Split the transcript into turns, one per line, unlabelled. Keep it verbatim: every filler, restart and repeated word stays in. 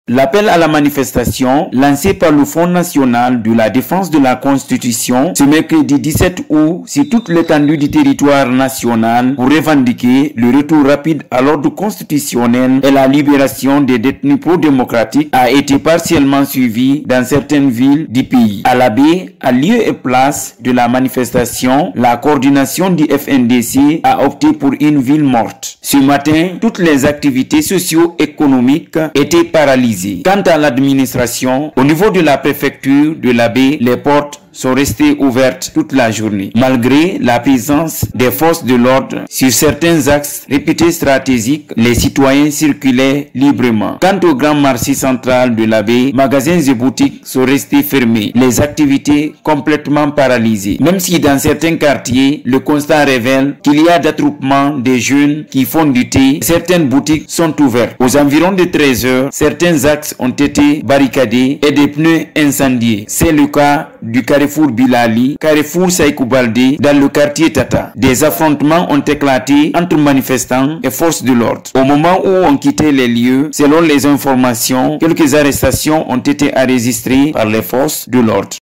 L'appel à la manifestation lancé par le Front national de la défense de la Constitution ce mercredi dix-sept août sur toute l'étendue du territoire national pour revendiquer le retour rapide à l'ordre constitutionnel et la libération des détenus pro-démocratiques a été partiellement suivi dans certaines villes du pays. À la baie, à lieu et place de la manifestation, la coordination du F N D C a opté pour une ville morte. Ce matin, toutes les activités socio-économiques étaient paralysées. Quant à l'administration, au niveau de la préfecture de la baie, les portes sont restées ouvertes toute la journée, malgré la présence des forces de l'ordre sur certains axes réputés stratégiques. Les citoyens circulaient librement. Quant au grand marché central de la baie, magasins et boutiques sont restés fermés, les activités complètement paralysées. Même si dans certains quartiers, le constat révèle qu'il y a d'attroupement des jeunes qui font du thé, certaines boutiques sont ouvertes. Aux environs de treize heures, certains axes ont été barricadés et des pneus incendiés. C'est le cas du Carrefour Bilali, Carrefour Saïkou Baldé dans le quartier Tata. Des affrontements ont éclaté entre manifestants et forces de l'ordre. Au moment où on quittait les lieux, selon les informations, quelques arrestations ont été enregistrées par les forces de l'ordre.